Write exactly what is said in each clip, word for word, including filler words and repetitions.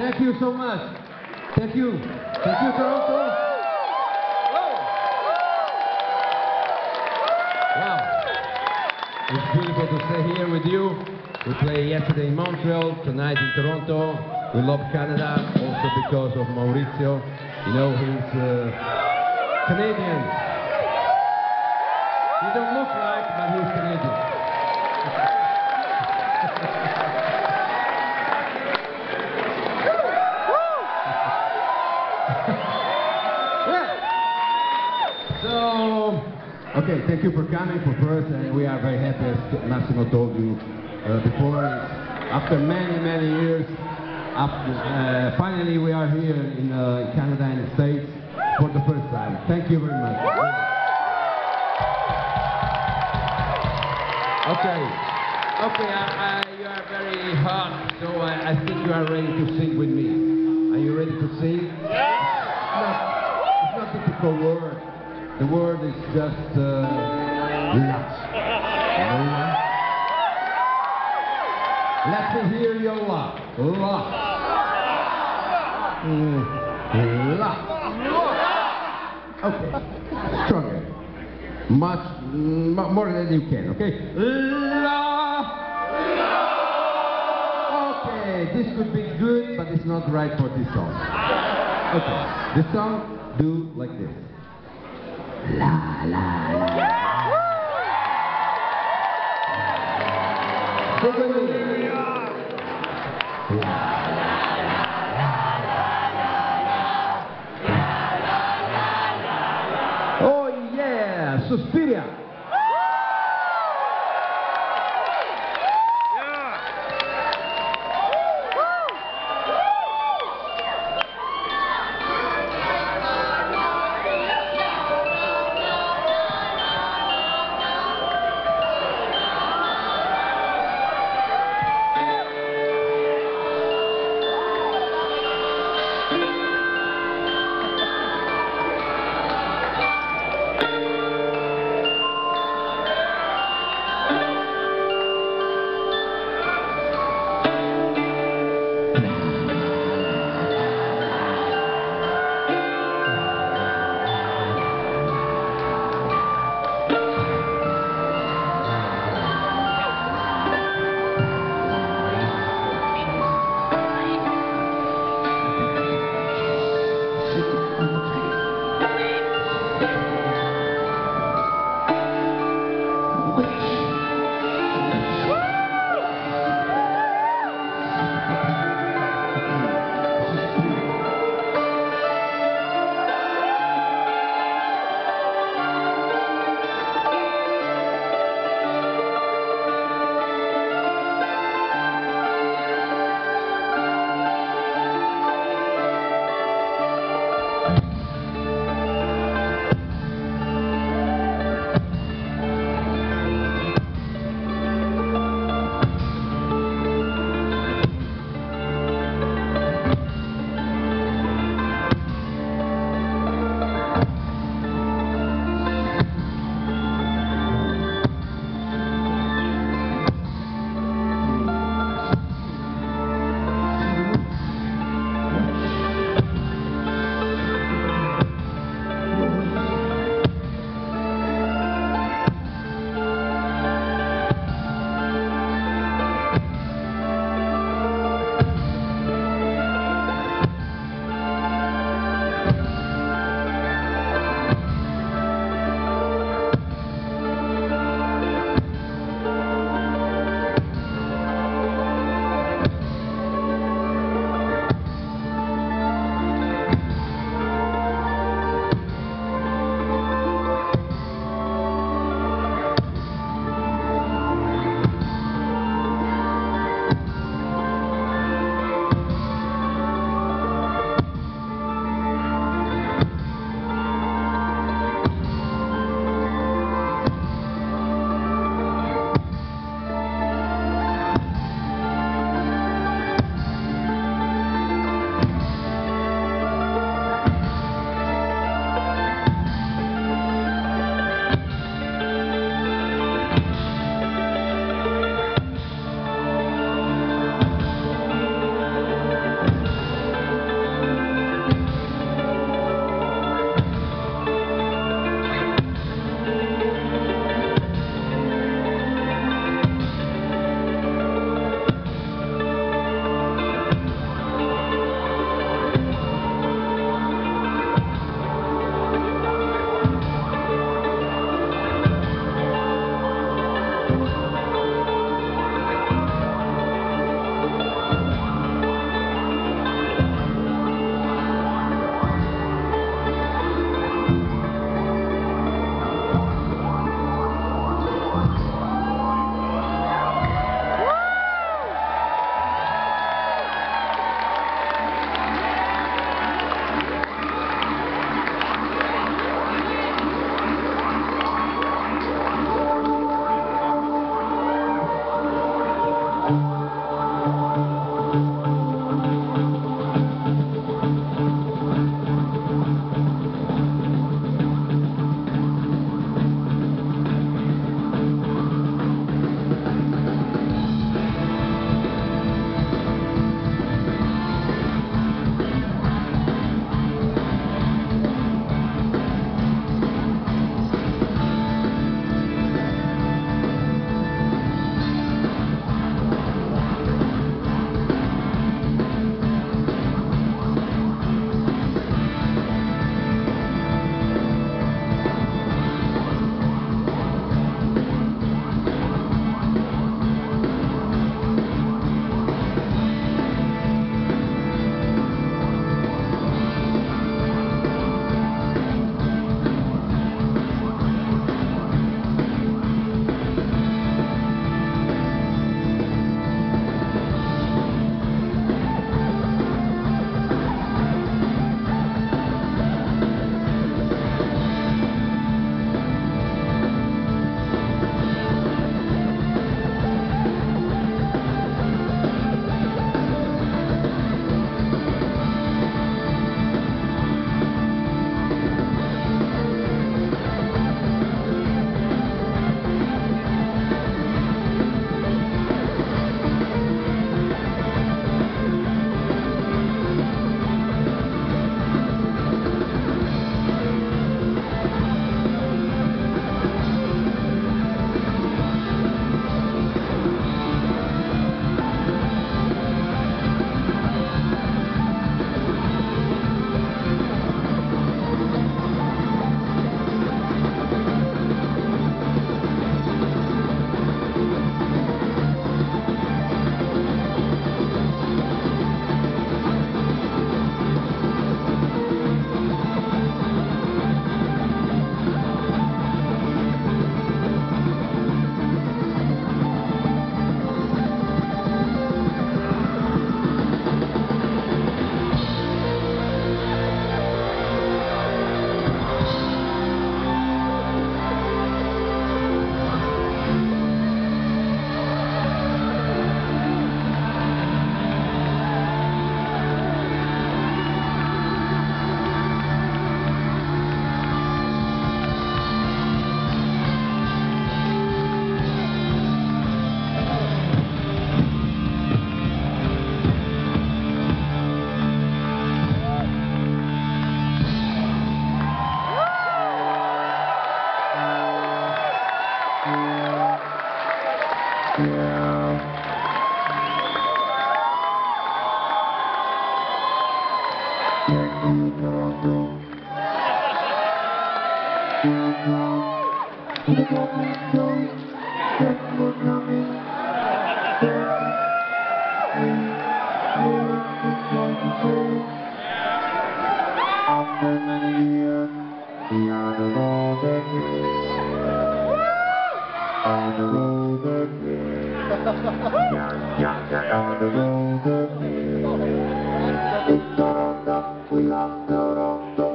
Thank you so much. Thank you. Thank you, Toronto. Wow. It's beautiful to stay here with you. We played yesterday in Montreal, tonight in Toronto. We love Canada, also because of Maurizio. You know, he's uh, Canadian. He don't look like, but he's Canadian. So, okay, thank you for coming for first, and we are very happy, as Massimo told you uh, before. After many, many years, after, uh, finally we are here in uh, Canada and the States for the first time. Thank you very much. Okay, okay, I, I, you are very hot, so I, I think you are ready to sing with me. Are you ready to sing? Yeah. It's not, it's not typical word. The word is just uh, love. You know? Let me hear your love. Love. Mm. Love. Okay. Stronger. Much m more than you can, okay? Love. Okay, this could be good, but it's not right for this song. Okay, the song do like this. La la la. Sing with me. La la la la la la la. Oh yeah, Suspiria. After many years, we are the road again. On the road again. Yeah, yeah, yeah, on the road again. It's the road up, we love the road up.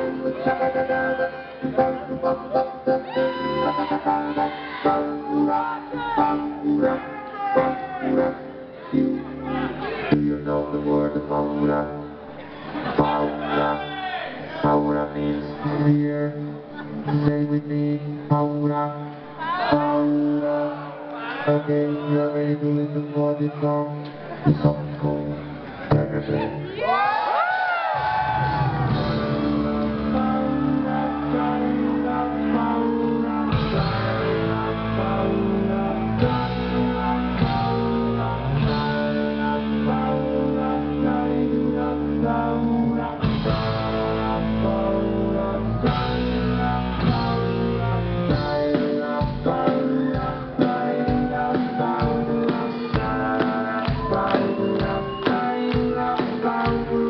Do you know the word Paula? Paula. Paula means clear. Say with me, Paula. Paula. Okay, you are ready to listen for this song. The song is called Terribly. Paula.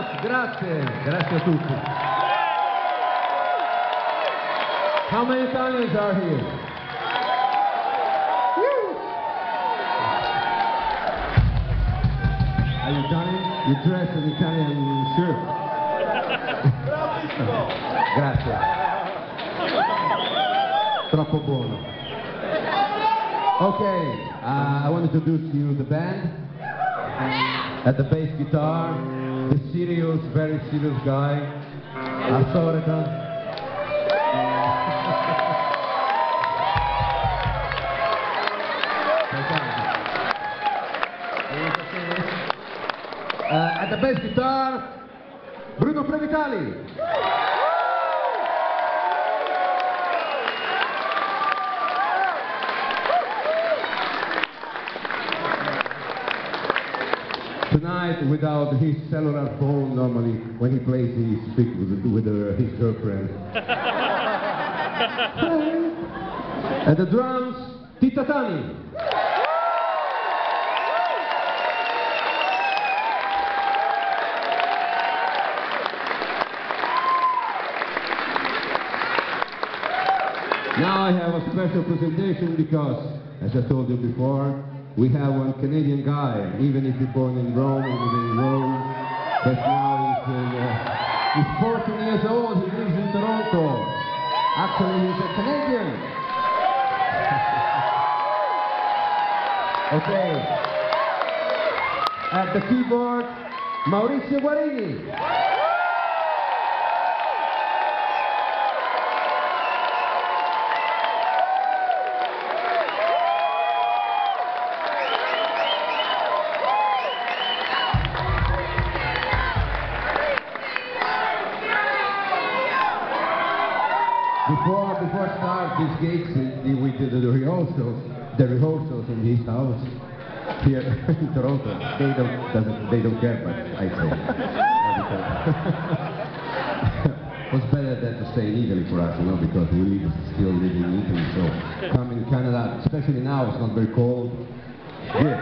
much, grazie, grazie a tutti. How many Italians are here? Are you Italian? You dress an Italian shirt. Grazie. Troppo buono. Okay, uh, I want to introduce you the band. At the bass guitar, the serious, very serious guy, Astoreta. Uh, at the bass guitar, Bruno Previtali. Tonight, without his cellular phone, normally when he plays, he speaks with, with uh, his girlfriend. At the drums, Tita Tani. Now I have a special presentation because, as I told you before, we have one Canadian guy, even if he's born in Rome, he was in Rome, but now he's, in, uh, he's fourteen years old, he lives in Toronto. Actually, he's a Canadian. Okay. At the keyboard, Maurizio Guarini. Before, before start these gigs, we did the rehearsals, the rehearsals in his house here in Toronto. They don't, doesn't, they don't care, but I say. It was better than to stay in Italy for us, you know, because we still live in Italy. So coming to Canada, especially now, it's not very cold. Good.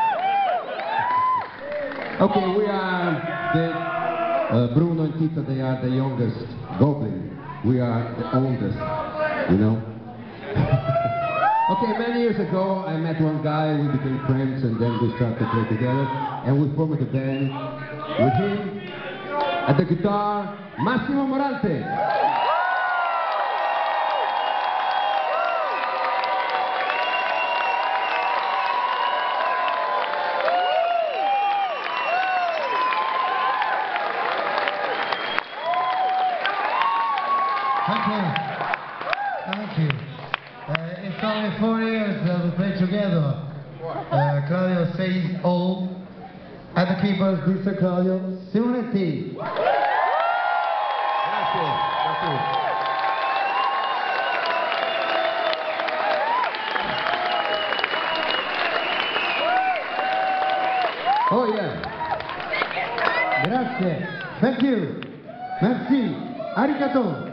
Okay, we are the uh, Bruno and Tita. They are the youngest Goblin. We are the oldest, you know. Okay, many years ago, I met one guy, we became friends, and then we started to play together, and we formed a band with him. At the guitar, Massimo Morante. Thank you. Thank you. Uh, it's only four years that we played together. Uh, Claudio says old. At the keyboards, Mister Claudio Simonetti. Grazie. Grazie. Oh yeah. Grazie. Thank you. Merci. Arigato.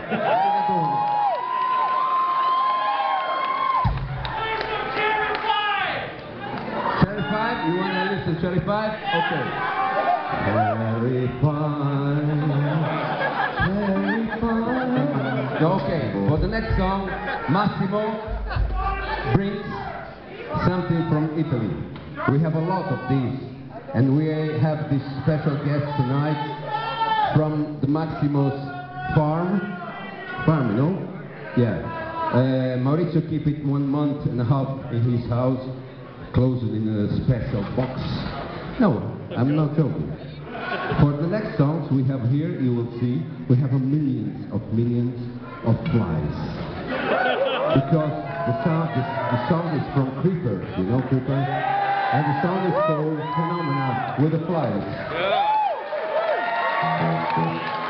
Cherry Five? You want to listen to Cherry Five? Okay. Cherry Five. Cherry Five. Okay, for the next song, Massimo brings something from Italy. We have a lot of these, and we have this special guest tonight from the Massimo's farm. Farm, you know? Yeah. Uh, Maurizio keep it one month and a half in his house, closed in a special box. No, I'm not joking. For the next songs we have here, you will see, we have a millions of millions of flies. Because the song is, the song is from Creeper, you know Creeper? And the song is called Phenomena with the Flies. Yeah.